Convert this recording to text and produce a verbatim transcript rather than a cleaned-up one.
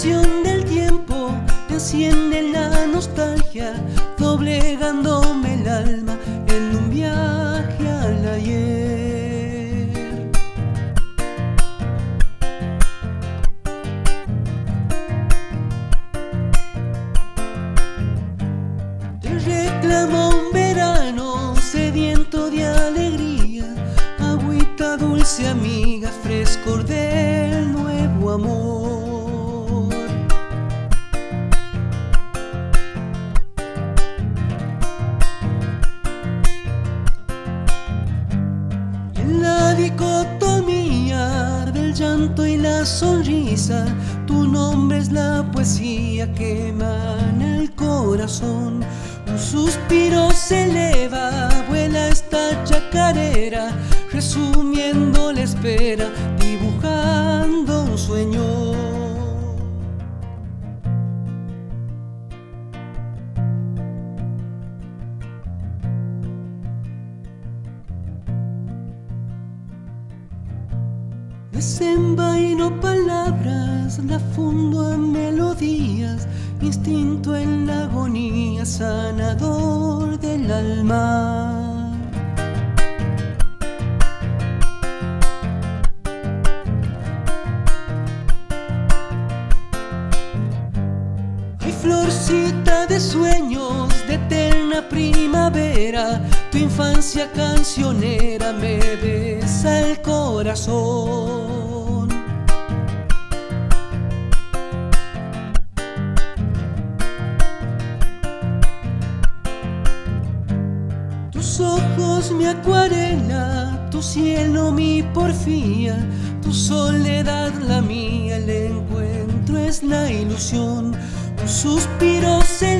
presión del tiempo enciende la nostalgia, doblegándome el alma en un viaje al ayer. Te reclamo un verano sediento de alegría, agüita dulce amiga, frescor del nuevo amor. Y en la dicotomía del llanto y la sonrisa, tu nombre es la poesía que emana el corazón. Un suspiro se eleva, vuela esta chacarera, resumiendo la espera, dibujando un sueño. Desenvaino palabras, la fundo en melodías, instinto en la agonía, sanador del alma. Ay, florcita de sueños, de eterna primavera, tu infancia cancionera me besa el corazón. Tus ojos mi acuarela, tu cielo mi porfía, tu soledad la mía, el encuentro es la ilusión. Un suspiro se